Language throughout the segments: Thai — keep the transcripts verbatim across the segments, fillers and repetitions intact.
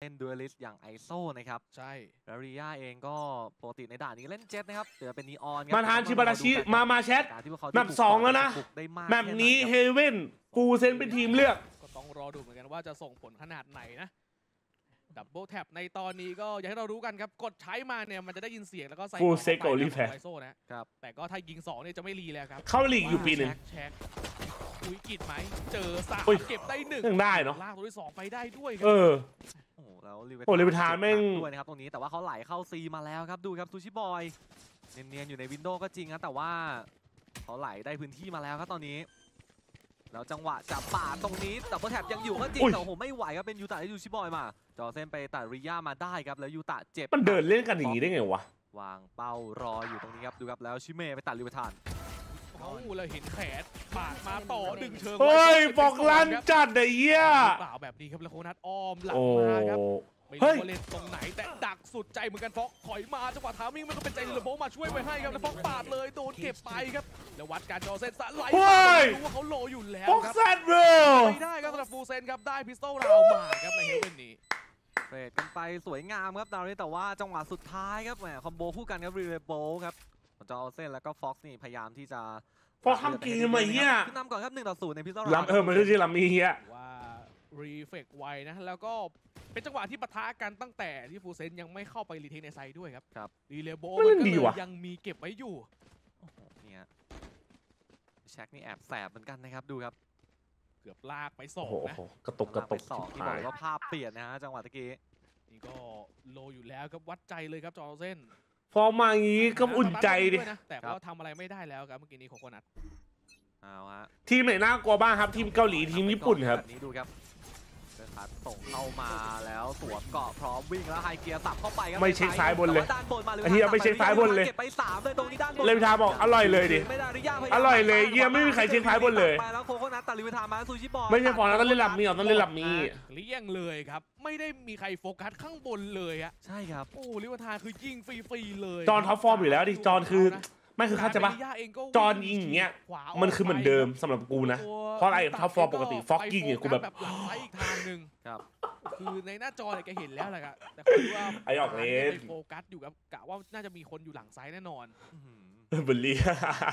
ล่นดูเอลิสอย่างไอโซนะครับใช่แล้วริยาเองก็ปกติในด่านนี้เล่นเจ็ตนะครับเดี๋ยวเป็นนีออนมาทานชิบาราชิมามาแชทแมปสองแล้วนะแมปนี้เฮเว่นฟูเซนเป็นทีมเลือกก็ต้องรอดูเหมือนกันว่าจะส่งผลขนาดไหนนะดับเบิลแท็บในตอนนี้ก็อยากให้เรารู้กันครับกดใช้มาเนี่ยมันจะได้ยินเสียงแล้วก็ใส่ฟูเซโกรีแพร์นะครับแต่ก็ถ้ายิงสองเนี่ยจะไม่รีแล้วครับเข้าลีกอยู่ปีหนึ่งแช็คคุยกิดไหมเจอสามเก็บได้หนึ่งยังได้เนาะลากตัวที่สองไปได้ด้วยครัเออโอ้โหแล้วลิเวทานแม่งด้วยนะครับตรงนี้แต่ว่าเขาไหลเข้าซีมาแล้วครับดูครับซูชิบอยเนียนๆอยู่ในวินโดว์ก็จริงนะแต่ว่าเขาไหลได้พื้นที่มาแล้วครับตอนนี้แล้วจังหวะจับป่าตรงนี้ดับเบิลแท็บยังอยู่ก็จริงแต่โอ้โหไม่ไหวครับเป็นยูตะที่ยูชิบอยมาจอเส้นไปตัดริยามาได้ครับแล้วยูตะเจ็บมันเดินเล่นกันอย่างนี้ได้ไงวะวางเป้ารออยู่ตรงนี้ครับดูครับแล้วชิเมะไปตัดลิเวทานเขาเราเห็นแขนปากมาต่อดึงเชิงเฮ้ยฟอกลันจัดไอ้เหี้ยเปล่าแบบนี้ครับแล้วโคนัทอ้อมหลังมาครับไม่รู้ว่าเล่นตรงไหนแต่ดักสุดใจเหมือนกันฟอกถอยมาจังหวะทามิ่งมันก็เป็นใจเลโบมาช่วยไว้ให้ครับแล้วฟอกปาดเลยโดนเก็บไปครับแล้ววัดการจอเซนสไลด์รู้ว่าเขาโลอยู่แล้วครับไม่ได้ครับสำหรับฟูเซนครับได้พิสโตลราวมาครับในเฮเว่นนี้เฟดกันไปสวยงามครับดาวนี้แต่ว่าจังหวะสุดท้ายครับแหมคอมโบคู่กันครับรีเวโบครับจอเซนแล้วก็ฟ็อกซ์นี่พยายามที่จะฟอกทำเกมไอ้เหี้ยขึ้นนำก่อนครับหนึ่งต่อศูนย์ในพิสโตลำเออมันชื่อลำมีเหี้ยว่ารีเฟกไวนะแล้วก็เป็นจังหวะที่ปะทะกันตั้งแต่ที่ฟูเซนยังไม่เข้าไปรีเทคในไซด์ด้วยครับครับรีเลโบมันก็เลยยังมีเก็บไว้อยู่โอ้โหเนี่ยแช็คนี่แอบแสบเหมือนกันนะครับดูครับเกือบลากไปสองนะกระตุกกระตุกสองที่บอกว่าภาพเปลี่ยนนะฮะจังหวะตะกี้นี่ก็โลอยู่แล้วครับวัดใจเลยครับจอเส้นฟอร์มมาอย่างนี้ก็อุ่นใจดินะแต่ว่าทำอะไรไม่ได้แล้วครับเมื่อกี้นี้โคโคนัทเอาฮะทีมไหนน่ากลัวบ้างครับทีมเกาหลีทีมญี่ปุ่นครับนี้ดูครับเดินพัดส่งเข้ามาแล้วสวมเกาะพร้อมวิ่งแล้วไฮเกียร์สับเข้าไปครับไม่เช็คซ้ายบนเลยด้านบนมาเลยเฮียไม่เช็คซ้ายบนเลยเก็บไปสามเลยตรงนี้ด้านบนเลวิทาบอกอร่อยเลยดิอร่อยเลยเฮียไม่มีใครเช็คซ้ายบนเลยแล้วโคโคนัทตัดเลวิทามาซูชิบอลไม่ใช่ฟอนต้องเล่นลำมีอ๋อต้องเล่นลำมีเลี่ยงเลยครับไม่ได้มีใครโฟกัสข้างบนเลยอะใช่ครับโอ้ลิเวอร์ทาคือยิงฟรีๆเลยจอนท็อปฟอร์มอยู่แล้วดิจอนคือไม่คือเข้าใจปะจอนยิงอย่างเงี้ยมันคือเหมือนเดิมสำหรับกูนะเพราะอะไรท็อปฟอร์มปกติฟ็อกยิงเนี่ยกูแบบหลังไปอีกทางหนึ่งครับคือในหน้าจอเนี่ยแกเห็นแล้วแหละครับแต่คือว่าไอออกเลนโฟกัสอยู่กับกะว่าน่าจะมีคนอยู่หลังซ้ายแน่นอนเบลลี่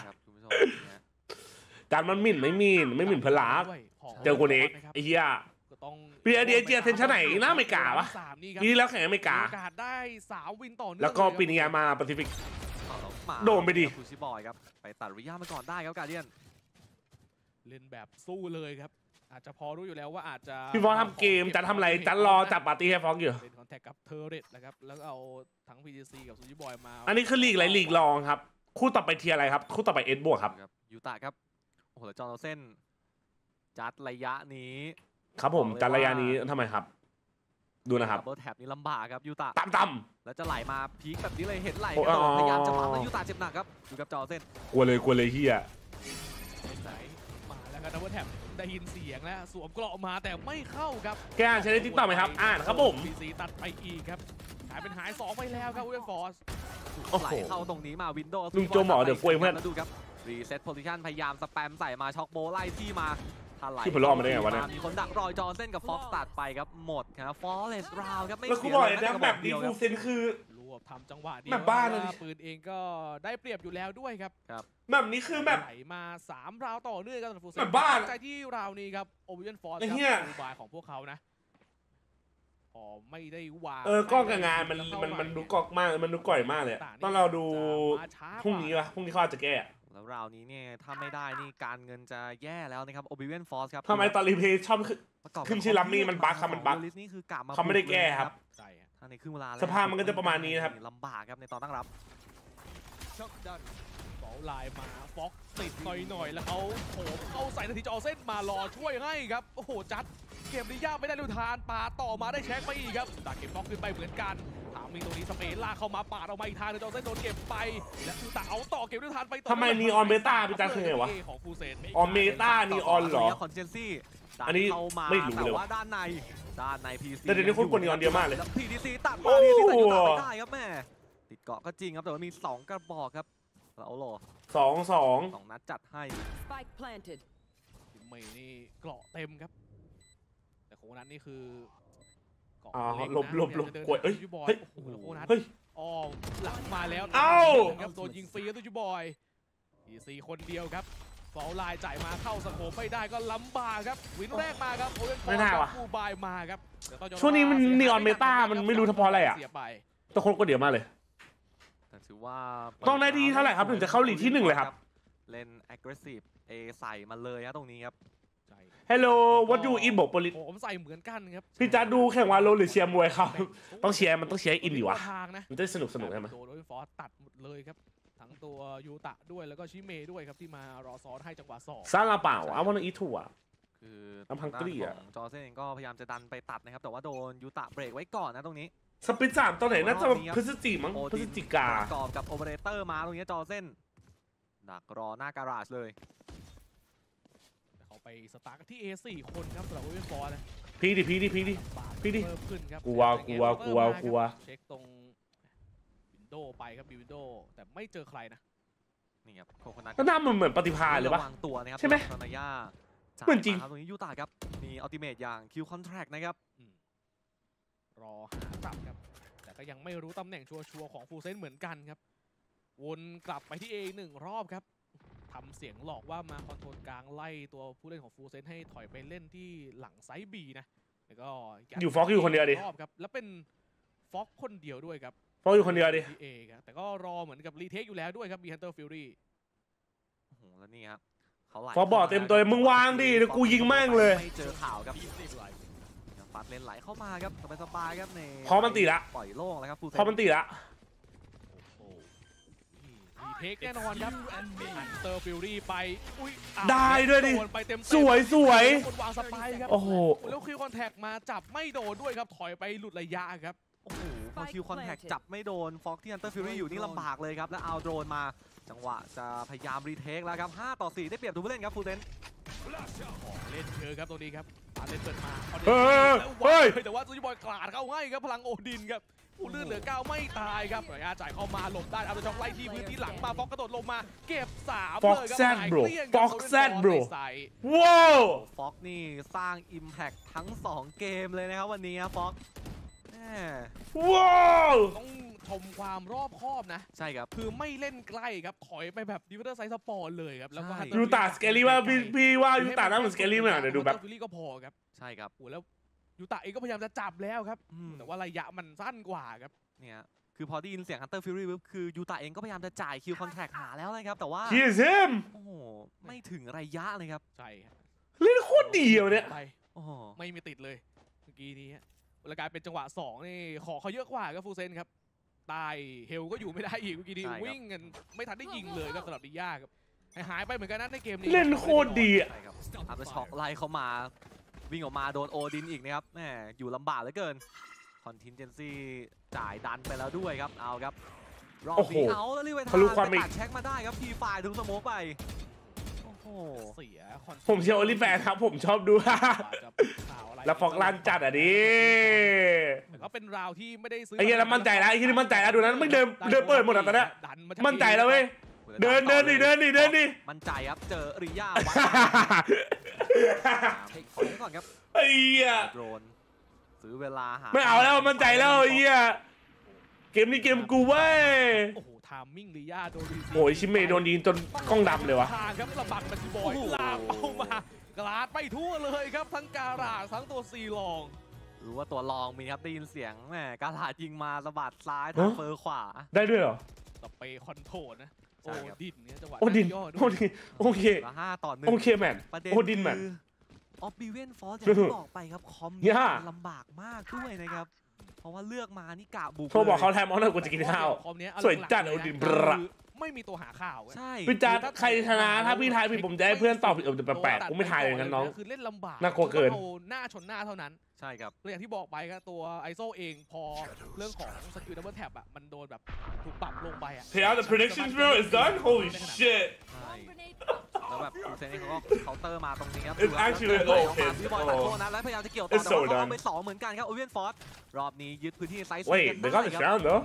จานมันหมิ่นไม่หมิ่นไม่หมิ่นพลาดเจอคนเอกไอ้เหี้ยพีเอเดียเจียเทนชั่นไหนน่าไม่กล้าวะปีแล้วแข่งไม่กล้าได้สามวินต่อเนื่องแล้วก็ปีนี้มาแปซิฟิกโดนไปดิซูชิบอยครับไปตัดริยามาก่อนได้ครับการเดียนเล่นแบบสู้เลยครับอาจจะพอรู้อยู่แล้วว่าอาจจะพี่ฟองทำเกมจะทำอะไรจะรอจับปาร์ตี้ให้ฟองอยู่เป็นคอนแทคกับเทอร์เรตนะครับแล้วเอาทั้ง พี จี ซี กับซูชิบอยมาอันนี้คือลีกไรลีกรองครับคู่ต่อไปเทียร์อะไรครับคู่ต่อไปเอสบวกครับยูตะครับโอ้โหจอร์เซนจัดระยะนี้ครับผมจัดระยะนี้ทำไมครับดูนะครับดับเบิลแท็บนี่ลำบากครับยูตะต่ำต่ำแล้วจะไหลมาพีคแบบนี้เลยเห็นไหลพยายามจะปั๊มแล้วยูตะเจ็บหนักครับดูกับจอร์เซนกลัวเลยกลัวเลยเฮียไหนมาแล้วครับดับเบิลแท็บได้ยินเสียงแล้วสวมเกราะมาแต่ไม่เข้าครับแกอ่านใช้ได้ติ๊กต่อไหมครับอ่านครับผมพี ซี ตัดไปอีกครับหายเป็นหายสองไปแล้วครับเวฟฟอร์สไหลเข้าตรงนี้มาวินโดว์ลุงโจหมอเดี๋ยวป่วยเพื่อนดูครับรีเซ็ตโพซิชันพยายามสแปมใส่มาช็อกโบไล่ที่มาที่ผมรอมาได้ไงวะเนี่ยมีคนดักรอยจอเส้นกับฟ็อกซ์ตัดไปครับหมดครับฟอร์เรสต์ราวครับไม่เสียเลยนะแบบนี้ฟูเซนคือรวบทำจังหวะเดียวแบบบ้านเลยปืนเองก็ได้เปรียบอยู่แล้วด้วยครับแบบนี้คือแบบไหลมาสามราวต่อเนื่องกันฟูเซนแบบบ้านใจที่ราวนี้ครับโอเวอร์ฟอร์สครับอุบายของพวกเขานะอ๋อไม่ได้วางเออก้องกับงานมันมันมันดูกอกมากมันดูก่อยมากเลยต้องเราดูพรุ่งนี้วะพรุ่งนี้เขาจะแก้แล้วราวนี้เนี่ยถ้าไม่ได้นี่การเงินจะแย่แล้วนะครับ Oblivion Force ครับทำไมตอนรีเพย์ชอบขึ้นชื่อลัมมี่มันบั๊กครับมันบั๊กนี่คือกลับมาเขาไม่ได้แก้ครับถ้าในครึ่งเวลาสภาพมันก็จะประมาณนี้นะครับลำบากครับในตอนตั้งรับช็อตดันเสาลายมาฟ็อกติดหน่อยๆแล้วเขาโผล่เข้าใส่นาทีจอเส้นมารอช่วยให้ครับโอ้โหจัดเกมนี้ยากไม่ได้ลูทานปาต่อมาได้แช็คไปอีกครับดักเก็บฟ็อกขึ้นไปเหมือนกันถามมีตรงนี้สเปนลากเข้ามาปาดออกมาอีกทางนึงจอเส้นโดนเก็บไปและคือตาเอาต่อเก็บลูทานไปต่อทำไมนีออนเบต้าพี่จัดคือไงวะออนเบต้านีออนเหรอคอนเจนซี่อันนี้ไม่รู้เลยว่าด้านในด้านในพีซีแต่เดี๋ยวนี้คนกดนีออนเยอะมากเลยพีดีซีตัดมาพีดีซีแต่ยูตะไม่ได้ครับแม่ติดเกาะก็จริงครับแต่ว่ามีสองกระบอกครับแล้วโลสองสองสองนัดจัดให้ไม่นี่เกราะเต็มครับแต่โคนัทนี่คืออ๋อเล็กนะหลบหลบหลบพยายามจะเดินกวยเอ้ยตูจิบอยเฮ้ยโอ้โหแล้วโคนัทเฮ้ยอ้อมหลังมาแล้วเอ้าครับโดนยิงฟรีครับตูจิบอยอีซีคนเดียวครับฟอลไลน์จ่ายมาเข้าสโคปไม่ได้ก็ลำบากครับวินแรกมาครับโอเว่นฟอไม่ร์น่าครัว่ะบฟูบายมาครับแต่ต้องยอมช่วงนี้มันว่า Neon สียหย Meta มันไม่รู้เฉพาะอะไรอะเสียไปแต่คนก็เดี๋ยวมาเลยแต่ถือว่าต้องได้ที่เท่าไหร่ครับถึงจะเข้าลีกที่หนึ่งเลยครับเล่น aggressive A ใส่มาเลยนะตรงนี้ครับใช่ Hello what you in บอกโปลิสผมใส่เหมือนกันครับพี่จัดดูแข่งวาโลหรือเชียร์มวยครับ ต้องเชียร์มันต้องเชียร์อินดีวะทางนะมันจะสนุกสนุกใช่ไหมโดนโอเว่นฟอร์ตัดหมดเลยครับทั้งตัวยูตะด้วยแล้วก็ชิเมะด้วยครับที่มารอซ้อนให้จังหวะสองซาลาเปล่าI wanna eat too อ่ะคือ I'm hungry อะของจอร์เซนเองก็พยายามจะดันไปตัดนะครับแต่ว่าโดนยูตะเบรกไว้ก่อนนะตรงนี้สปินสามตอนไหนน่าจะพฤศจิมั้งโอพฤดิศนจิกาประกอบกับโอเปอเรเตอร์มาตรงนี้จอร์เซนดักรอหน้าการาจเลยเขาไปสตาร์ทกันที่ เอ สี่ คนครับสำหรับโอเว่นฟอร์นะพี่ดิพี่ดิพี่ดิบาทพี่ดิเพิ่มขึ้นครับกลัวกลัวกลัวกลัวเช็คตรงวินโดว์ไปครับมีวินโดว์แต่ไม่เจอใครนะนี่ครับโคโคนัทก็หน้ามันเหมือนปฏิภาณเลยปะระวังตัวนะครับใช่ไหมซอนายาเหมือนจริงตรงนี้ยูตะครับมีอัลติเมทอย่างคิวคอนแทรคนะครับอืมรอหาจับครับแต่ก็ยังไม่รู้ตำแหน่งชัวร์ๆของฟูเซนเหมือนกันครับวนกลับไปที่ A หนึ่งรอบครับทำเสียงหลอกว่ามาคอนโทรลกลางไล่ตัวผู้เล่นของฟูเซนให้ถอยไปเล่นที่หลังไซส์ B นะแล้วก็อยู่ฟอกอยู่คนเดียวดิรอบครับแล้วเป็นฟอกคนเดียวด้วยครับเพราะอยู่คนเดียวดิที่ A ครับแต่ก็รอเหมือนกับรีเทคอยู่แล้วด้วยครับมีฮันเตอร์ฟิลลี่โอ้โหแล้วนี่ครับเขาไหลฟอบอกเต็มตัวเลยมึงวางดิเดี๋ยวกูยิงแม่งเลยไม่เจอข่าวครับฟัดเลนไหลเข้ามาครับสบายๆครับในพอมันตีละปล่อยโล่งแล้วครับฟูเซนพอมันตีละโอ้รีเทคแน่นอนครับฮันเตอร์ฟิลลี่ไปอุ้ยอ้าวได้ด้วยดิโนไปเต็มๆสวยสวยคนวางสไปร์ครับโอ้โหแล้วคิวคอนแทคมาจับไม่โดนด้วยครับถอยไปหลุดระยะครับโอ้โหพอคิวคอนแทคจับไม่โดนฟ็อกที่ฮันเตอร์ฟิวรี่อยู่นี่ลำบากเลยครับแล้วเอาโดรนมาจังหวะจะพยายามรีเทคแล้วครับห้าต่อสี่ได้เปรียบทุกผู้เล่นครับฟูเซนเล่นเยอะครับตรงนี้ครับปาเล่นเปิดมาเฮ้ยแล้วเฮ้วางยแต่ว่าซูจิบอยกลาดเข้าให้ครับพลังโอดินครับผู้เลือดเหลือเก้าไม่ตายครับระยะจ่ายเข้ามาหลบได้เอาตัวช็อกไล่ที่พื้นที่หลังมาฟ็อกกระโดดลงมาเก็บสาม Fox เลยครับ Zed หาย bro เกลี้ยงครับ Fox Zed bro ใส่ว้าวฟ็อกนี่สร้าง Impact ทั้งสองเกมเลยนะครับวันนี้ครับฟ็อกแหมว้าวต้องชมความรอบคอบนะใช่ครับคือไม่เล่นใกล้ครับถอยไปแบบดิวเตอร์ไซส์สปอร์ตเลยครับแล้วก็ใช่ Hunter ยูตาสเกลลี่ว่าพี่พี่ว่ายูตาน่าเหมือนสเกลลี่ไหมอ่ะเดี๋ยวดูแบบฟิลลี่ก็พอครับใช่ครับโอ้แล้วยูตะเองก็พยายามจะจับแล้วครับอืมแต่ว่าระยะมันสั้นกว่าครับเนี่ยคือพอได้ยินเสียงฮันเตอร์ฟิวรี่ปุ๊บคือยูตาเองก็พยายามจะจ่ายคิวคอนแทคหาแล้วนะครับแต่ว่า He is him โอ้โหไม่ถึงระยะเลยครับใช่ครับเล่นโคตรดีอ่ะเนี่ยไปโอ้โหไม่มีติดเลยเมื่อกี้นี้ฮะแล้วกลายเป็นจังหวะสองนี่ขอเขาเยอะกว่าครับฟูเซนครับตายเฮลก็อยู่ไม่ได้อีกเมื่อกี้นี้วิ่งกันไม่ทันได้ยิงเลยครับสำหรับดิย่าครับหายไปเหมือนกันนะในเกมนี้เล่นโคตรดีอ่ะใช่ครับอัพเดอร์ช็อคไล่เข้ามาวิ่งออกมาโดนโอดินอีกนะครับแหมอยู่ลำบากเหลือเกินคอนทินเจนซี่จ่ายดันไปแล้วด้วยครับเอาครับรอบโอ้โหนี้เอาแล้วรีเวททะลุความไปอีกตัดเช็คมาได้ครับทีไฟล์ถึงสโมกไปโอ้โหเสียคอนผมเชียร์โอลิแฟนครับผมชอบดู แล้วฟอกลันจัดอ่ะดิแต่ก็เป็นราวที่ไม่ได้ซื้อไอ้เหี้ยแล้วมั่นใจแล้วไอ้ที่นี่มั่นใจแล้วดูนั้นไม่เดินเดินเปิดหมดอ่ะตอนเนี้ยดัมามั่นใจแล้วเว้ย เดินเดินดิเดินดิเดินดิมั่นใจครับเจอริยาวัดขอไว้ก่อนครับไอ้เหี้ยโดรนซื้อเวลาหาไม่เอาแล้วมั่นใจแล้วไอ้เหี้ยเกมนี้เกมกูเว้ยโอ้โหทามมิ่งลียาโดนโอ้ยชิเมะโดนยิงจนกล้องดำเลยวะทางครับระบักมันบอยลากเอามากลาดไปทั่วเลยครับทั้งการาทั้งตัวซีลองหรือว่าตัวรองมีครับได้ยินเสียงแหมกาลาดยิงมาสะบัดซ้ายทางเฟอร์ขวาได้ด้วยเหรอสเปย์คอนโทรลนะใช่โอ้ครับดินเนี่ยจังหวะโอดินย่อโอดินโอเคละห้าต่อหนึ่งโอเคแมนประเด็นโอดินแมนคือออฟบิเวนฟอร์อย่างที่บอกไปครับคอมย่าลำบากมากด้วยนะครับเพราะว่าเลือกมานี่กะบุกโทรบอกเขาลยแทนมอสหน่อยกูจะกินข้าวคอมเนี้ยเอาสวยหลักๆจัดเลยโอดินนะบระคือไม่มีตัวหาข่าวอะใช่พี่จัดใครชนะถ้าพี่ทายผิดผมจะให้เพื่อนตอบผิดเออแปลกๆกูไม่ทายเลยงั้นน้องคือเล่นลำบากน่ากลัวเกินต้องเอาหน้าชนหน้าเท่านั้นใช่ครับแล้วอย่างที่บอกไปครับตัวไอโซเองพอเรื่องของสกิลดับเบิลแท็บอะมันโดนแบบถูกปรับลงไปอะ Hey, the predictions bro is done. Holy shit. ใช่แล้วแบบคูเซนนี่เขาก็เคาน์เตอร์มาตรงนี้ครับ It's ดูครับ actually แล้วเดิน oh, ออกมา it's ซีบอยตัดโทษนะแล้วพยายามจะเกี่ยวต่อ It's แต่ so ว่าเขาเอา done. ไปสองเหมือนกันครับโอเวียนฟอร์สรอบนี้ยึดพื้นที่ไซส์ Wait, they got this round though.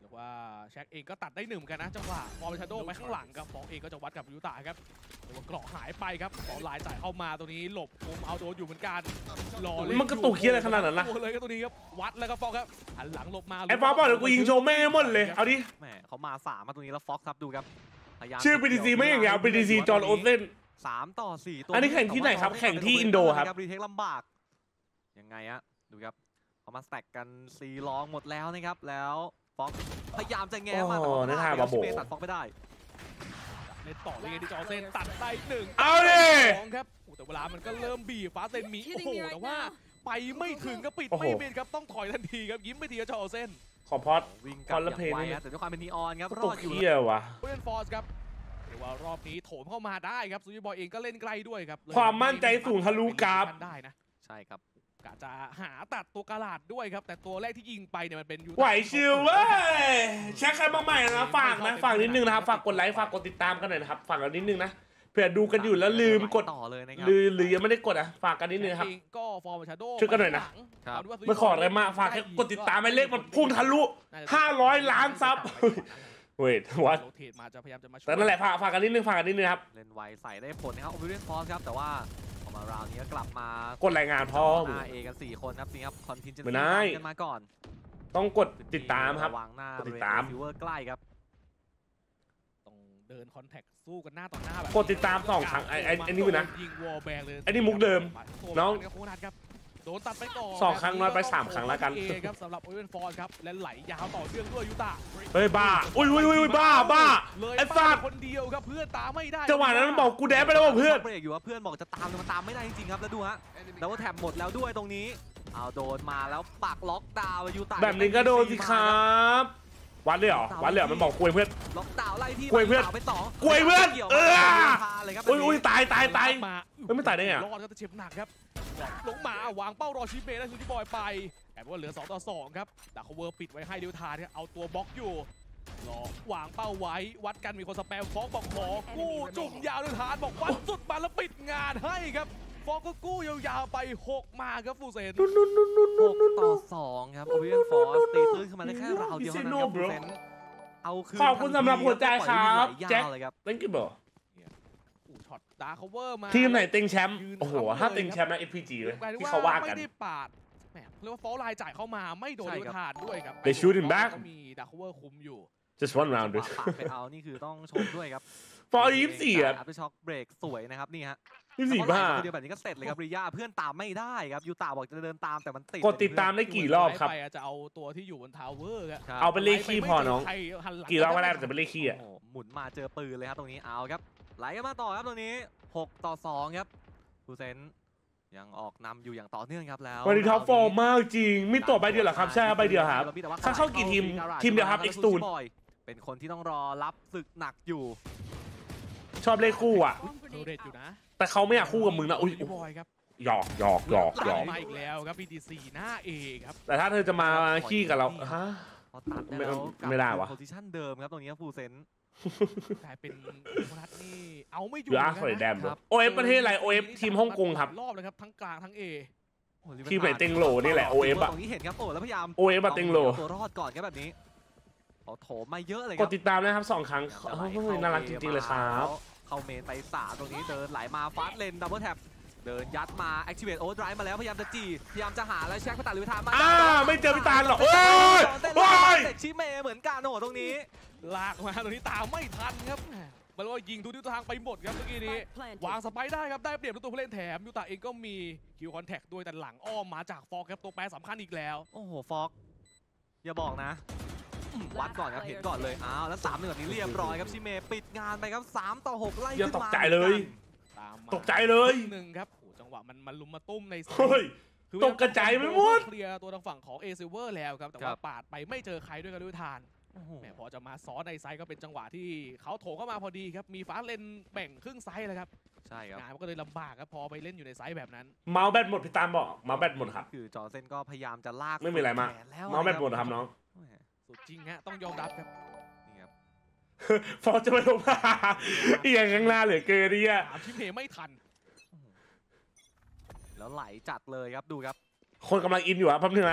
ว่าแช็กเองก็ตัดได้หนึ่งเหมือนกันนะจังหวะฟอร์มชาโดไปข้างหลังกับฟองเองก็จะวัดกับยูตาครับแต่ว่าเกราะหายไปครับฟอร์ลายจ่ายเข้ามาตัวนี้หลบมุมเอาโดนอยู่เหมือนกันรอเล่นมันกระตุกเหี้ยอะไรขนาดนั้นล่ะโอ้เลยก็ตัวนี้ครับวัดแล้วก็ฟองครับหันหลังหลบมาไอ้ฟอกบอกเดี๋ยวกูยิงโชว์แม่หมดเลยเอาดิแหมเขามาสามมาตรงนี้แล้วฟ็อกครับดูครับพยายามชื่อ บี ที ซี ไม่อย่างเงี้ย บี ที ซี จอห์นโอเซนสามต่อสี่ตัวอันนี้แข่งที่ไหนครับแข่งที่อินโดครับรีเทคลำบากยังไงฮะดูครับเขามาสแต็กกันซีลองหมดแล้วนะครับแล้วฟ็อกพยายามจะแง้มาแต่ว่าโอ้นั่นท่าบาโบชิเมตัดฟ็อกไม่ได้เล่นต่อเลยที่จอเซนตัดได้หนึ่งเอาดิสองครับโอ้แต่เวลามันก็เริ่มบีบฟ้าเซนมีโอ้โหแต่ว่าไปไม่ถึงก็ปิดโอ้โหไม่เป็นครับต้องถอยทันทีครับยิ้มไปทีกับจอเซนขอพอดวิ่งกลับคอนอละย่างเพลงไวนี่ฮะแต่ด้วยความเป็นนีออนครับกระรตุอก ดอยู่เหี้ยวะเล่นฟอร์สครับหรือว่ารอบนี้โถมเข้ามาได้ครับซูจิบอยเองก็เล่นใกล้ด้วยครับความมั่นใจสูงทะลุกราฟได้นะใช่ครับกะจะหาตัดตัวกระลาดด้วยครับแต่ตัวแรกที่ยิงไปเนี่ยมันเป็นยูไหวชิวเว้ยแช็คใครมาใหม่นะฝากนะฝากนิดนึงนะครับฝากกดไลค์ฝากกดติดตามกันหน่อยนะครับฝากกันนิดนึงนะเผื่อดูกันอยู่แล้วลืมกดต่อเลยนะครับหรือหรือยังไม่ได้กดอ่ะฝากกันนิดนึงครับเองก็ฟอร์มชาโดช่วยกันหน่อยนะครับไม่ขออะไรมากฝากแค่กดติดตามให้เลขมันพุ่งทะลุห้าร้อยล้านซับ เว้ยวัดโรเทตมาจะพยายามจะมาช่วยแต่นั่นแหละฝากฝากกันนิดนึงฝากกันนิดนึงครับเล่นไวใส่ได้ผลนะครับโอเวอร์เรนฟอร์สครับแต่ว่าพอมาราวนี้ก็กลับมากดรายงานพ่อหน้าเอกันสี่คนครับนี่ครับคอนทินเจนไม่ได้กันมาก่อนต้องกดติดตามครับวางหน้ากดติดตามซิลเวอร์ใกล้ครับต้องเดินคอนแทคสู้กันหน้าต่อหน้าแบบกดติดตามสองครั้งไอ้ไอ้ไอ้นี่อยู่นะยิงวอลแบงเลยไอ้นี่มุกเดิมน้องโคนัทครับโดนตัดไปก่อนสองครั้งน้อยไปสามครั้งแล้วกันเอครับสำหรับโอเวนฟอร์ครับและไหลยาวต่อเนื่องด้วยยูตาเฮ้ยบ้าอุ้ยอุ้ยอุ้ยบ้าบ้าเลยไอ้สัตว์คนเดียวครับเพื่อนตามไม่ได้จังหวะนั้นมันบอกกูแดนไปแล้วว่ะเพื่อนเบรกอยู่ว่าเพื่อนบอกจะตามแต่มันตามไม่ได้จริงๆครับแล้วดูฮะแล้วว่าแถบหมดแล้วด้วยตรงนี้เอาโดนมาแล้วปักล็อกดาวน์ยูตาแบบนี้ก็โดนสิครับวัดเลยเหรอวัดเลยเหรอมันบอกคุยเพื่อนล็อกดาวน์ไล่ที่กล้วยเพื่อนไปต่อกล้วยเพื่อนกี่ยวเออเลยครับอุ้ยอุ้ยตายตายตายมาเฮ้ยไม่ตายได้ไงอะรอดครับแต่เจ็บหนักครับลงมาวางเป้ารอชิเมและซูจิบอยไปแต่ว่าเหลือสองต่อสองครับแต่เขาเวอร์ปิดไว้ให้ดิวทานเนี่ยเอาตัวบล็อกอยู่รอวางเป้าไว้วัดกันมีคนสแปมฟอกบอกขอกู้จุ่มยาวดิวทานบอกวัดสุดมาแล้วปิดงานให้ครับฟอกก็กู้ยาวๆไปหกมาครับฟูเซนนุ่นนุ่นนุ่นนุ่นหนุ่นกนุ่นต่อสองครับโอเวอร์ฟอร์สตีตื้นขึ้นมาได้แค่ราวเดียวเท่านั้นครับ Bro ฟูเซนเอาคืนขอบคุณสำหรับหัวใจครับทันทีแจ็คปล่อยให้ไหลยาวเลยครับ thank you bro อู้ช็อตดาร์คเวอร์มาทีมไหนเต็งแชมป์ยืนโอ้โหค้ำเลยถ้าเต็งแชมป์นะ เอฟ พี จี เลยกลยป็ที่เขาว่ากันไม่ได้ปาดแหมเรียกว่าฟอลไลน์จ่ายเข้ามาไม่โดนใช่ดิวครับทานด้วยครับ They shoot him back ก็มีดาร์คเวอร์คุมอยู่ just one round จัง dude หวะปาดไปเอานี่คือต้องชมด้วยครับฟอร์ยี่สิบสี่อ่ะอัพช็อคเบรกสวยนะครับนี่ฮะยี่สิบสี่แล้วบ้าก็ไหลคนเดียวแบบนี้ก็เสร็จเลยครับริยาเพื่อนตามไม่ได้ครับยูตาบอกจะเดินตามแต่มันติดกดติดตามได้กี่รอบครับไปจะเอาตัวที่อยู่บนทาวเวอร์ครับครับเอาเป็นเลขขี้พอน้องใครหันหลังกี่รอบก็ได้แต่เป็นเลขขี้อ่ะโอ้โหหมุนมาเจอปืนเลยครับตรงนี้เอาครับไหลกันมาต่อครับตรงนี้หกต่อสองครับฟูเซนยังออกนำอยู่อย่างต่อเนื่องครับแล้ววันนี้ท็อปฟอร์มมากจริง มีตัวใบเดียวเหรอครับ ใช่ครับใบเดียวครับแต่ว่เข้ากี่ทีมทีมเดียวครับแล้ว X Tool เป็นคนที่ต้องรอรับศึกหนักอยู่ชอบเลขคู่อ่ะโรเดตอยู่นะแต่เขาไม่อยากคู่กับมึงนะ อุ้ยซูจิบอยครับหยอกหยอกหยอกหยอกมาอีกแล้วครับ พี ที ซี หน้าเอครับแต่ถ้าเธอจะมาขี้กับเราฮะพอตัดได้ไม่แล้วกลับไม่ได้วะโพซิชันเดิมครับตรงนี้ฟูเซนกลายเป็นโคนัทนี่เอาไม่อยู่หรืออาร์เหคมืออนยแดกันมนะโอเอฟประเทศอะไรโอเอฟทีมฮ่องกงครับรอบเลยครับทั้งกลางทั้งเอโอ้โทีมไหนเต็งโหลนี่แหละ โอ เอฟ อะตรงนี้เห็นครับโอ้แล้วพยายามโอเอฟอะเต็งโหลตัวรอดก่อนครับแบบนี้เขาโถมมาเยอะเลยคกรัดติดตามนะครับสองครั้งโอ้ยน่ารักจริงๆเลยครับเข้าเมนไปสามตรงนี้เดินไหลมาฟาสเลนดับเบิลแท็บเดินยัดมา activate overdrive มาแล้วพยายามจะจีพยายามจะหาแล้วแช็คไปตัดลิวทานมาอ่าไม่เจอพี่ตาลหรอกเอ้ยเต้นโอ้ยเตะชิเมเหมือนกันโอ้โหตรงนี้ลากมาตรงนี้ตามไม่ทันครับมันว่ายิงทุกทิศทางไปหมดครับเมื่อกี้นี้ วางสไปได้ครับได้เปรียบตัวผู้เล่นแถมยูตาเองก็มีคิวคอนแทคด้วยแต่หลังอ้อมมาจากฟอกครับตัวแปรสำคัญอีกแล้วโอ้โหฟอกอย่าบอกนะอืมวัดก่อนครับเห็นก่อนเลยอ้าวแล้วสามหนึ่งแบบนี้เรียบร้อยครับชิเมปิดงานไปครับสามต่อหกไล่อย่าขึ้นตกมาใจเลยตามมาตกใจเลยหนึ่งครับโอ้จังหวะมันมันลุมมาตุ้มในเฮ้ย ตกกระจายไปหมดเคลียร์ตัวทางฝั่งของเอซิลเวอร์แล้วครับแต่ว่าปาดไปไม่เจอใครด้วยกันด้วยทานโอ้โหแหมพอจะมาซ้อนในไซส์ก็เป็นจังหวะที่เขาโถงเข้ามาพอดีครับมีฟ้าเลนแบ่งครึ่งไซส์เลยครับใช่ครับงานมันก็เลยลำบากครับพอไปเล่นอยู่ในไซส์แบบนั้นเมาส์แบตหมดพี่ตามบอกเมาส์แบตหมดครับคือจอร์เซนก็พยายามจะลากไม่มีอะไรมากแขนแล้วเมาส์แบตหมดครับน้องแหมสุดจริงฮะต้องยอมรับครับนี่ครับฟอร์จะไปลงมาเอียงข้างหน้าเหลือเกินเนี่ยถามชิมเพไม่ทันแล้วไหลจัดเลยครับดูครับคนกำลังอินอยู่อะแป๊บนึงนะเอาฮะ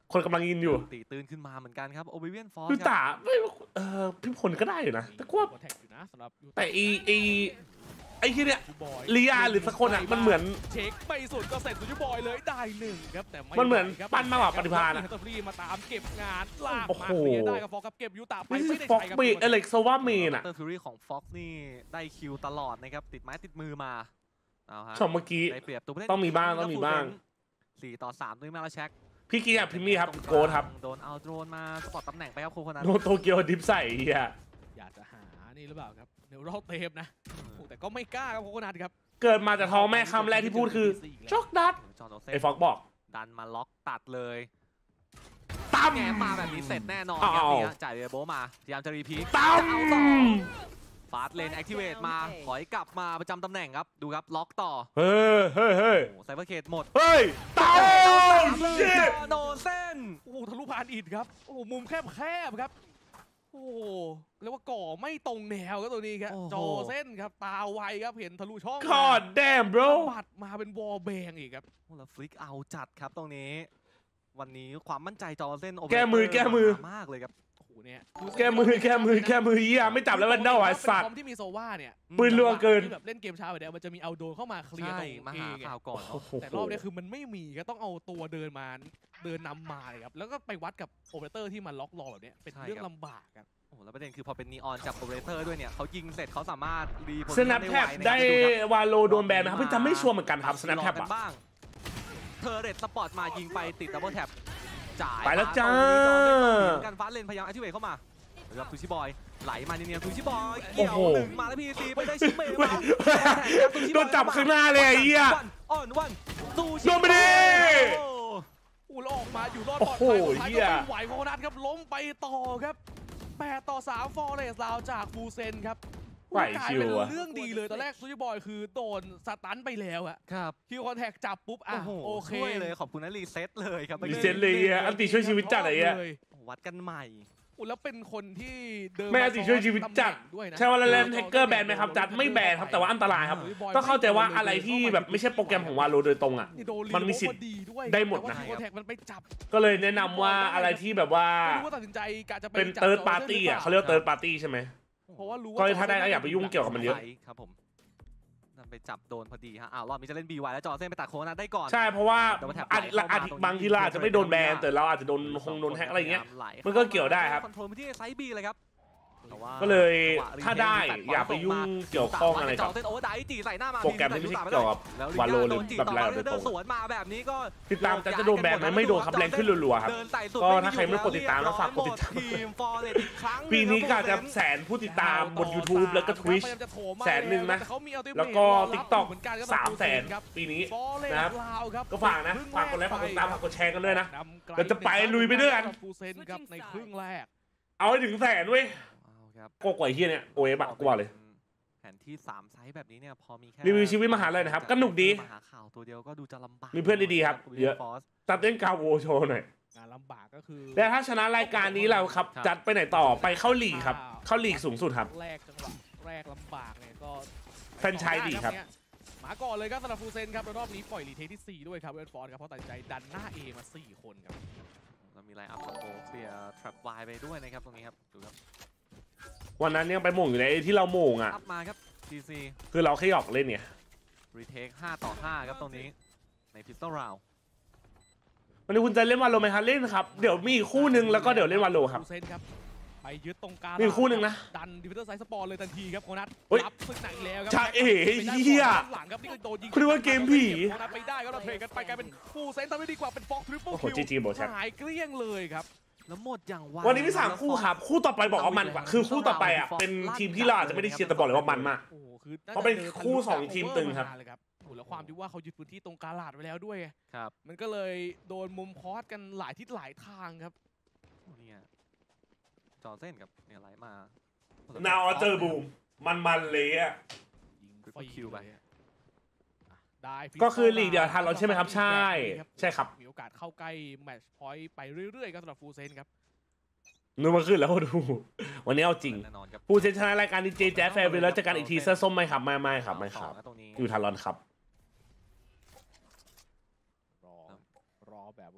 คนกำลังยินอยู่ตีตื่นขึ้นมาเหมือนกันครับโอบิเวียนฟอร์ยูตาไม่เออพี่พลก็ได้อยู่นะแต่ก็ว่าแท็กอยู่นะสำหรับยูตาแต่ไอไอไอ้ที่เนี้ยซูบอยลียาหรือสักคนอ่ะมันเหมือนเช็คไปสุดก็เสร็จซูบอยเลยได้หนึ่งครับแต่มันเหมือนครับปั้นมากกว่าปฏิภาณอะฮัตเตอร์ฟรีมาตามเก็บงานลากโอ้มาโหเคลียร์ได้กับฟอกครับเก็บยูตาไปนี่ไม่ได้ฟอกใช้ครับเมนอเล็กโซวาเมนอ่ะเตอร์ฟิวรี่ของฟ็อกนี่ได้คิวตลอดนะครับติดไม้ติดมือมาเอาฮะชมเมื่อกี้ได้เปรียบตัวผู้เล่นต้องมีบ้างต้องมีบ้างสี่ต่อสามด้วยมาแล้วแช็คพี่กี้อะพิมมี่ครับโกดครับโดนเอาโดรนมาสปอร์ตตำแหน่งไปครับโคโคนัทโดนโตเกียวดิฟใส่เฮียอยากจะหานี่หรือเปล่าครับเดี๋ยวรอเทปนะโอ้แต่ก็ไม่กล้าครับโคโคนัทครับเกิดมาจากท้องแม่คำแรกที่พูดคือช็อกดัดจอห์นโดเซ่ไอ้ฟอกบอกดันมาล็อกตัดเลยตั้มแงมาแบบนี้เสร็จแน่นอนอ้าวครับเนี่ยจ่ายเรโบมาพยายามจะรีพีทตั้มเอาต่อฟาสเลนแอคทีเวตมาถอยกลับมาประจำตำแหน่งครับดูครับล็อกต่อเฮ้ยเฮ้ยเฮ้ยโอ้ไซเบอร์เคดหมดเฮ้ยตั้มเลยเชี่ยโดนเส้นโอ้โหทะลุผ่านอิดครับโอ้โหมุมแคบแคบๆครับโอ้โหเรียกว่าก่อไม่ตรงแนวครับตัวนี้ครับจอเส้นครับตาไวครับเห็นทะลุช่องกอดแดม bro บัดมาเป็นวอลแบงอีกครับโอ้แล้วฟลิกเอาจัดครับตรงนี้ วันนี้ความมั่นใจจอเส้นแก้มือแก้มือมากเลยครับโอ้โหเนี่ยแก้มือแก้มือแก้มือเฮียไม่จับแล้วมันเน่าไอ้สัตคว์อมที่มีโซวาเนี่ยปืนรัวเกินที่แบบเล่นเกมช้าแบบเนี้ยมันจะมีเอาโดนเข้ามาเคลียร์ใช่ตรงมาเอหาง ข่าวก่อนเนโอ้อะโหแต่รอบเนี้ยคือมันไม่มีก็ต้องเอาตัวเดินมาเดินนำมาเลยครับแล้วก็ไปวัดกับโอเปอเรเตอร์ที่มันล็อกรอแบบเนี้ยเป็นเรื่องลำบากครับโอ้แล้วประเด็นคือพอเป็นนีออนจับโอเปอเรเตอร์ด้วยเนี่ยเขายิงเสร็จเขาสามารถรีโพสแนปแท็บได้วาโลโดนแบนไหมครับพี่จำไม่ชัวร์เหมือนกันครับสแนปแท็บกัอะนบ้างเทอร์เรตสปอร์ตมายิงไปติดดับเบิลแท็บจ่ายไปแล้วจ้ากันฟ้าเลนพยายามแอคทีเวตเข้ามาครับทูชิบอยไหลมาเนียนๆทูชิบอยโอ้เกี่ยวโหหนึ่งมาแล้วพีซีไปได้ชิเมย์มาโดนจับข้างหน้าเลยไอ้เหี้ยอ่อนวันซูชิโดนไปดิโอ้แล้วออกมาอยู่รอดปลอดโอ้ภัยโหสุดท้ายเหี้ก็ยไม่ไหวโคนัทครับล้มไปต่อครับแปดต่อสามฟอร์เรสลาวจากฟูเซนครับไหวกลายชิเป็นวอะเรื่องดีเลยตอนแรกซูชิบอยคือโดนสตันไปแล้วอะครับคิวคอนแทคจับปุ๊บอ่ะโอ้โหโอเคช่วยเลยขอบคุณนะรีเซ็ตเลยครับรีเซ็ตเลยอะอันติช่วยชีวิตจัดไอ้เหี้ยเลยวัดกันใหม่โอ้แล้วเป็นคนที่เดิมไม่อันติช่วยชีวิตจัดตำแหน่งด้วยนะใช่ว่าแลนแฮกเกอร์แบนไหมครับจัดไม่แบนครับแต่ว่าอันตรายครับต้องเข้าใจว่าอะไรที่แบบไม่ใช่โปรแกรมของวาโลโดยตรงอ่ะนี่โดนมันมีสิทธิ์รีโวด้วยได้หมดนะแต่ว่าคิวคอนแทคมันไปจับก็เลยแนะนำว่าอะไรที่แบบว่าไม่รู้ว่าตัดสินใจกะจะไปเป็นจับเติร์ดจปาร์ตี้อ่ะเขาเรียกว่าเติร์ดปาร์ตี้ใช่ไหมเพราะว่ารู้ว่าก็ถ้าได้ก็อย่าไปยุ่งเกี่ยวกับมันเยอะครับผมนั่นไปจับโดนพอดีฮะอ้าวรอบนี้จะเล่น บี วาย แล้วจอเส้นไปตัดโค้งนะได้ก่อนใช่เพราะว่าแต่ว่าแถบอาจไหลเข้ามาอาจตรงนี้บางทีเราอาจจะไม่โดนแบนแต่เราอาจจะโดนคงโดนแฮกอะไรอย่างเงี้ย มันก็เกี่ยวได้ครับคอนโทรลไปที่ไซส์บีเลยครับแต่ว่าก็เลยจังหวะถ้าได้รีเทนอย่าไปยุ่งเกี่ยวข้องอะไรจกัอบ เส้นโอ้ไดจีใส่หน้ามาโปรแกรมที่ไม่ใช่เกี่ยวกับแล้ววาโลโดนจีแบบต่อแรงมาโดยเดิตรนงสวนมาแบบนี้ก็ติดตามจะโดนแบนไหมไม่โดนครับแรงขึ้นรัวๆครับเดินไต่สุดก็ถ้าใครไม่กดติดตามแล้วฝากกดติดตามทีมฟอร์เรสอีกครั้งปีนี้ก็อาจจะแสนผู้ติดตามบน YouTube แล้วก็ Twitch แสนหนึ่งนะ แล้วก็ TikTok สามแสนปีนี้นะครับ ก็ฝากนะฝากกดไลค์ฝากกดติดตามฝากกดแชร์กันด้วยนะ เดี๋ยวจะไปลุยไปด้วยกันฟูเซนครับในครึ่งแรกเอาให้ถึงแสนเว้ยเอาครับโกกว่าไอ้เฮียเนี่ยโอเอฟอะกว่าเลยแผนที่สามไซส์แบบนี้เนี่ยพอมีแค่รีวิวชีวิตมหาลัยนะครับก็หนุกดีมหาข่าวตัวเดียวก็ดูจะลำบากมีเพื่อนดีๆครับเยอะฟสตัดเต้นกาโวโชว์หน่อยงานลำบากก็คือและถ้าชนะรายการนี้เราครับครับจัดไปไหนต่อไปเข้าลีกครับ เข้าลีกสูงสุดครับแรกจังหวะแรกลำบากเนี่ยก็แฟรนไชส์ลีกครับเนี่ยมาก่อนเลยครับสำหรับฟูเซนครับรอบนี้ปล่อยรีเทคที่สี่ด้วยครับเวทฟอร์ดครับเพราะตัดสินใจดันหน้า A มาสี่คนครับเรามีไลน์อัพคอมโบเคลียร์ทรัพวายไปด้วยนะครับตรงนี้ครับดูครับวันนั้นยังไปโหม่งอยู่เลยไอ้ที่เราโหม่งอ่ะอัพมาครับ จี ซีคือเราแค่หยอกเล่นเนี่ยรีเทคห้าต่อห้าครับตรงนี้ในพิสตอลราววันนี้คุณจะเล่นวาโลไหมครับเล่นครับเดี๋ยวมีอีกคู่หนึ่งแล้วก็เดี๋ยวเล่นวาโลครับฟูเซนครับไปยึดตรงกลางมีคู่หนึ่งนะดันดิฟิเตอร์ไซส์สปอร์เลยทันทีครับโคนัทเฮ้ยรับซึ่งหนักอีกแล้วครัชาเอ๋เหี้ยหลังครับนี่ก็โดนยิงคุณนึกว่าเกมผีโคนัทไปได้ก็เราเทรดกันไปกลายเป็นฟูเซนทำได้ดีกว่าเป็นฟอกทริปเปิลโอ้โหคิวจีจีบอกชัดหายเกลี้ยงเลยครับแล้วหมดอย่างไววันนี้มีสามคู่ครับ คู่ต่อไปบอกว่ามันกว่าคือคู่ต่อไปอ่ะเป็นทีมที่เราอาจจะไม่ได้เชียร์แต่บอกเลยว่ามันมากโอ้โหคือเพราะเป็นคู่สองทีมตึงครับเลยครับโอ้โหแล้วความที่ว่าเขายึดพื้นที่ตรงกาลาดไว้แล้วด้วยครับมันก็เลยโดนมุมคอสกันหลายทิศหลายทางครับเนี่ยจอเส้นกับเนี่ยไหลมานาวเจอบูมมันมันเลยอ่ะยิง Triple kill ไปอ่ะได้ก็คือลีกเดียวทันเราใช่ไหมครับใช่ ใช่ครับมีโอกาสเข้าใกล้แมตช์พอยต์ไปเรื่อยๆครับสำหรับฟูเซนครับนึกมาขึ้นแล้วดู วันนี้เอาจริงแน่นอนครับผู้เซนชนะรายการดีเจแจ๊สแฟร์วิลแล้วเจอกันอีกทีเสื้อส้มไหมครับไม่ไม่ครับไม่ครับสองนะตรงนี้อยู่ทันรอนครับรอรอแบบว่า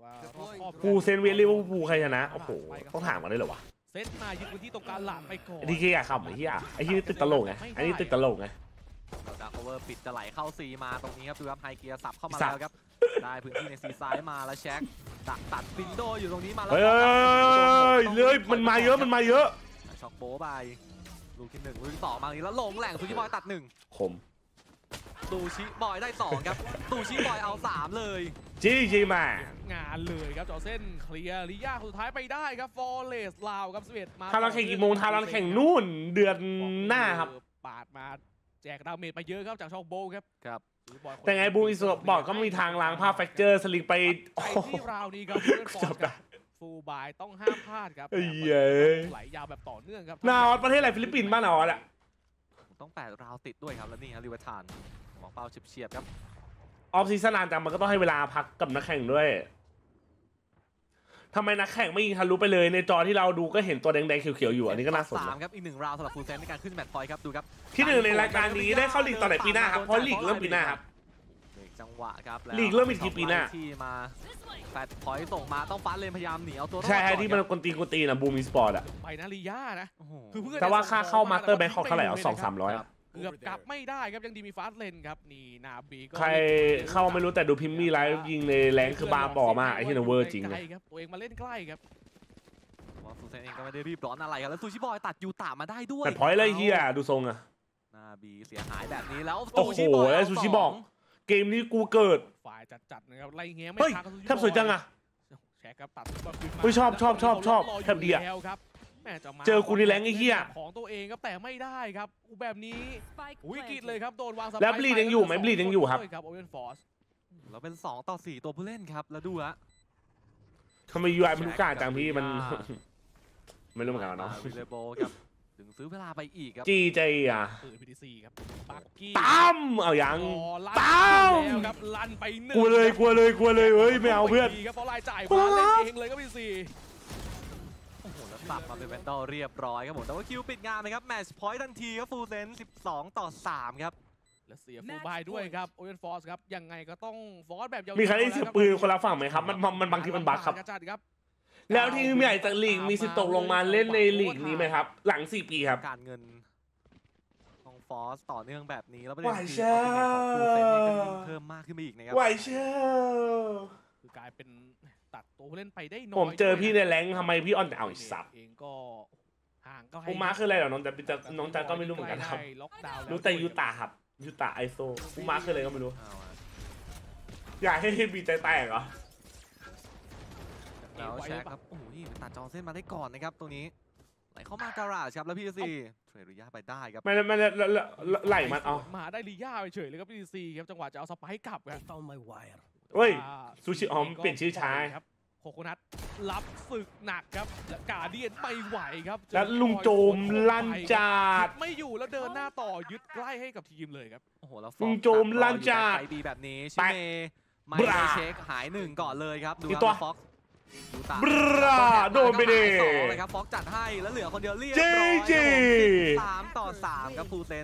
ว่ารอบครอบกูเซนเวียนลิเวอร์พูลใครชนะโอ้โหต้องถามกันได้เหรอวะเซตมายึดพื้นที่ตรงกลางหลังไปก่อนดีเคอยากขำไอ้เหี้ยไอ้เหี้ยนี่ติดตลกไงไอ้นี่ติดตลกไงเราดักโอเวอร์ปิดจะไหลเข้าซีมาตรงนี้ครับดูครับไฮเกียร์สับเข้ามาสับแล้วครับได้พื้นที่ในซีซ้ายมาแล้วแช็คดักตัดวินโดว์อยู่ตรงนี้มาแล้วเฮ้ยเลยมันมาเยอะมันมาเยอะช็อกโบไปลูกที่หนึ่งลูกที่สองมาอีกแล้วลงแหล่งซูชิบอยตัดหนึ่งขมตูชิบอยได้สองครับตูชิบอยเอาสามเลยจีจีมางานเลยครับจอเส้นเคลียร์ลิยาคนสุดท้ายไปได้ครับฟอร์เรสลาวครับสิบเอ็ดมาทารันแข่งกี่โมงทารันแข่งนู่นเดือนหน้าครับปาดมาแจกดาเมจไปเยอะครับจากช็อกโบครับครับแต่ไงบูมอิสระบอกก็มีทางล้างผ้าแฟกเจอร์สลิงไปไปที่ราวนี้ครับเพื่อนฟอร์กับฟูลบายต้องห้ามพลาดครับเอ้ยเย้ยไหลยาวแบบต่อเนื่องครับนาออสประเทศอะไรฟิลิปปินส์บ้านนาออสอะต้องแปดราวติดด้วยครับแล้วนี่ครับลิเวอร์ทานมองเป้าเฉียบๆครับออฟซีซั่นนานจังมันก็ต้องให้เวลาพักกับนักแข่งด้วยทำไมนักแข่งไม่ยิงทะลุไปเลยในจอที่เราดูก็เห็นตัวแดงๆเขียวๆอยู่อันนี้ก็น่าสนสามนะครับอีกหนึ่งราวสำหรับฟูลเซนในการขึ้นแมตช์พอยต์ครับดูครับที่หนึ่งในรายการนี้ได้เข้าลีกตอนไหนปีหน้าครับเพราะลีกเริ่มปีหน้าครับเบรกจังหวะครับแล้วลีกเริ่มอีกทีปีหน้าที่มาแปดพอยต์ส่งมาต้องฟัดเลนพยายามหนีเอาตัวรอดใช่ที่มันก่อกวนตีนกวนตีนนะบูมอีสปอร์ตอะไปนะลิยานะโอ้โหคือเพื่อนแต่ว่าค่าเข้ามาสเตอร์แบงค์เขาเท่าไหร่เอาสองสามร้อยเกือบกลับไม่ได้ครับยังดีมีฟาสเลนครับนี่นาบีก็ใครเข้าไม่รู้แต่ดูพิมพ์มีไลฟ์ยิงในแรงคือบาบอมากไอ้ที่นเวอร์จริงใกเลล้ยครับตัวเองมาเล่นใกล้ครับว่าฟูลเซนเองก็ไม่ได้รีบร้อนอะไรครับแล้วซูชิบอยตัดยูตามาได้ด้วยแต่พอยต์เลยเฮียดูทรงอะนาบีเสียหายแบบนี้แล้วโอ้โหซูชิบอยแล้วเอาซูชิสงบอก เกมนี้กูเกิดฝ่ายจัดๆนะครับไล่เงี้ยไม่เฮ้ยทักกับแทบสวยจังอะแชร์ครับตัดก็ขึ้นมาเฮ้ยชอบชอบชอบชอบรยู่แทบดีอะแล้วครับแม่จะมาเจอกูในแรงไอ้เหี้ยของตัวเองครับแต่ไม่ได้ครับอูแบบนี้วิกฤตเลยครับโดนวางสไปแล้ว Bleed ยังอยู่ไหม Bleed ยังอยู่ครับด้วยครับโอเวนฟอร์สแล้วเป็นสองต่อสี่ตัวผู้เล่นครับแล้วดูฮะทำไมยูไอมันทุกการจังพี่มัน ไม่รู้เหมือนกันเนาะวิลเลโบครับถึงซื้อเวลาไปอีกครับจีเจอ่ะปืนพีดีซีครับปักกี้ตั้มเอายังรอลั่นตั้มแล้วครับลั่นไปหนึ่งกลัวเลยกลัวเลยกลัวเลยเฮ้ยไม่เอาเพื่อนดีครับเพราะลายจ่ายกลัวมาเล่นเองเลยครับพีดีซีโอ้โหแล้วตับมาเป็นแวนดอลเรียบร้อยครับผมแต่ว่าคิวปิดงานนะครับแมตช์พอยต์ทันทีครับฟูลเซนสิบสองต่อสามครับและเสียฟูลบายด้วยครับโอเวนฟอร์สครับยังไงก็ต้องฟอร์สแบบยาวๆมีใครได้เสียปืนคนละฝั่งไหมครับมันมันมันบางทีมันบั๊กครับจัดครับแล้วทีมใหญ่จากลีกมีสิทธิ์ตกลงมาเล่นในลีกนี้ไหมครับ หลังสี่ปีครับการเงินของฟอสต่อเนื่องแบบนี้แล้วประไหวเด็นคือเชียวของฟูลเซนนี่ก็ยิ่งเพิ่มมากขึ้นไปอีกนะครับไหวเชียวคือกลายเป็นตัดตัวผู้เล่นไปได้น้อยผมเจอพี่ในแรงค์ทำไมพี่ออนแต่เอาอีกสับเองก็ห่างก็ให้อุมาคืออะไรเหรอน้องแต่จะน้องจันก็ไม่รู้เหมือนกันครับได้ล็อกดาวน์ล้วรู้แต่ยูตาครับยูตาไอโซอุมาคืออะไรก็ไม่รู้เอาอะอยากให้บีใจแตกเหรอแล้วแชร์ครับโอ้โหนี่ตัดจอเส้นมาได้ก่อนนะครับตรงนี้ไหลเข้ามาการาชครับแล้วพี่ซีเทรดริยาไปได้ครับไม่ไม่ไม่ไหลมันเอามาได้ลีย่าไปเฉยเลยครับพีดีซีครับจังหวะจะเอาสไปค์กลับครับ found my wire. เฮ้ยว่าซูชิอ๋อมเปลี่ยนชื่อช้าครับโคโคนัทรับศึกหนักครับและกาเดียนไม่ไหวครับแล้วลุงโจมลั่นจัดไม่อยู่แล้วเดินหน้าต่อยึดใกล้ให้กับทีมเลยครับโอ้โหแล้วลุงโจมลั่นจัดไปบีแบบนี้ชิไปเมไม่บราได้เช็คหายหนึ่งก่อนเลยครับดูอีกคตัรัวบฟ็อกซ์ดูตามบราโดนไปดิสองเลยครับฟ็อกซ์จัดให้แล้วเหลือคนเดียวเรียบจีร้อยจีสามต่อสามครับฟูลเซน